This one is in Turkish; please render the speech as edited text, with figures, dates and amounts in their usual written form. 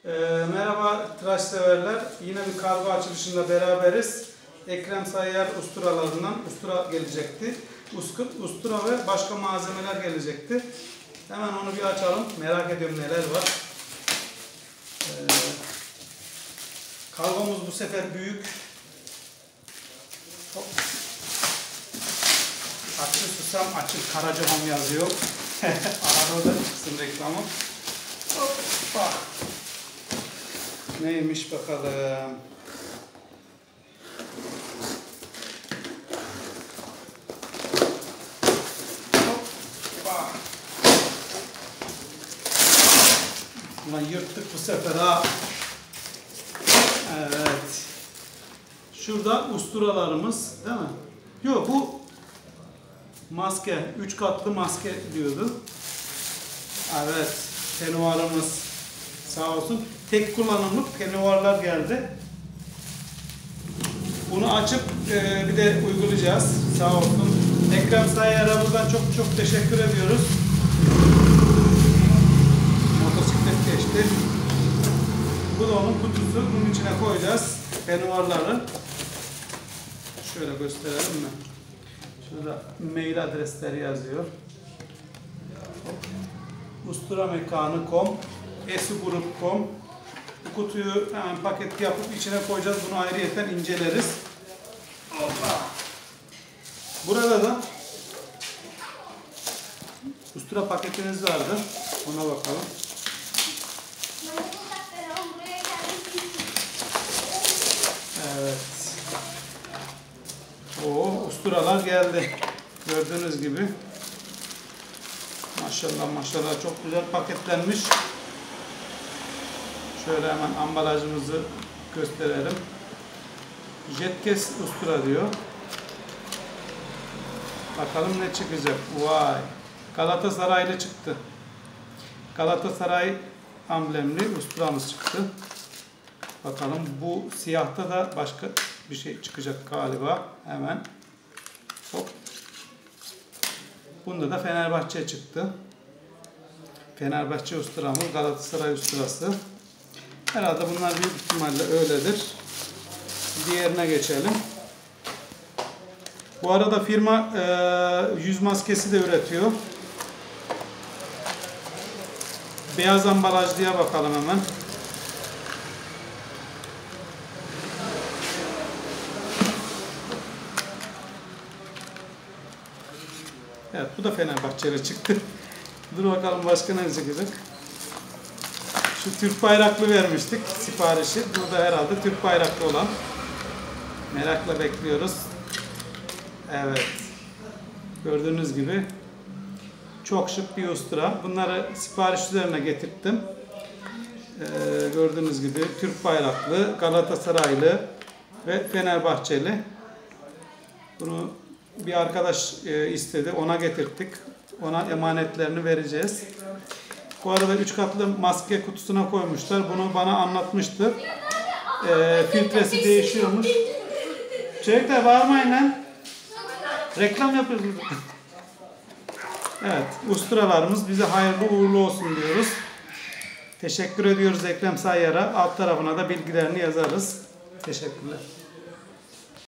Merhaba tıraş severler. Yine bir kargo açılışında beraberiz. Ekrem Sayyar usturalarından ustura gelecekti. Ustura ve başka malzemeler gelecekti. Hemen onu bir açalım. Merak ediyorum neler var. Kargomuz bu sefer büyük. Hop. Açıl susam açıl Karacahamam yazıyor. Arada da çıksın reklamı. Hoppa. Neymiş bakalım. Hoppa. Ulan yırttık bu sefer ha. Evet. Şurada usturalarımız değil mi? Yok bu maske. 3 katlı maske diyordu. Evet. Penuarımız sağ olsun. Tek kullanımlık penuarlar geldi. Bunu açıp bir de uygulayacağız. Sağ olsun. Ekrem Sayyar'a buradan çok teşekkür ediyoruz. Motosiklet geçti. Bu da onun kutusu. Bunun içine koyacağız penuarları. Şöyle gösterelim mi? Şurada mail adresleri yazıyor. Usturamekanı.com esugrup.com. Bu kutuyu hemen paket yapıp içine koyacağız. Bunu ayrıyeten inceleriz. Hoppa. Burada da ustura paketiniz vardı. Ona bakalım. Evet. Usturalar geldi. Gördüğünüz gibi. Maşallah çok güzel paketlenmiş. Şöyle hemen ambalajımızı gösterelim. Jetkes ustura diyor. Bakalım ne çıkacak. Vay. Galatasaraylı çıktı. Galatasaray amblemli usturamız çıktı. Bakalım bu siyahta da başka bir şey çıkacak galiba. Hemen. Hop. Bunda da Fenerbahçe çıktı. Fenerbahçe usturamız, Galatasaray usturası. Herhalde bunlar büyük ihtimalle öyledir. Diğerine geçelim. Bu arada firma yüz maskesi de üretiyor. Beyaz ambalajlıya bakalım hemen. Evet, bu da Fenerbahçe'yle çıktı. Dur bakalım başka ne çıkacak. Şu Türk bayraklı vermiştik siparişi. Bu da herhalde Türk bayraklı olan. Merakla bekliyoruz. Evet. Gördüğünüz gibi çok şık bir ustura. Bunları sipariş üzerine getirttim. Gördüğünüz gibi Türk bayraklı, Galatasaraylı ve Fenerbahçeli. Bunu bir arkadaş istedi. Ona getirttik. Ona emanetlerini vereceğiz. Bu arada 3 katlı maske kutusuna koymuşlar. Bunu bana anlatmıştı. Filtresi değişiyormuş. Çocuklar bağırmayın lan. Reklam yapıyoruz. Evet. Usturalarımız bize hayırlı uğurlu olsun diyoruz. Teşekkür ediyoruz Ekrem Sayyar'a. Alt tarafına da bilgilerini yazarız. Teşekkürler.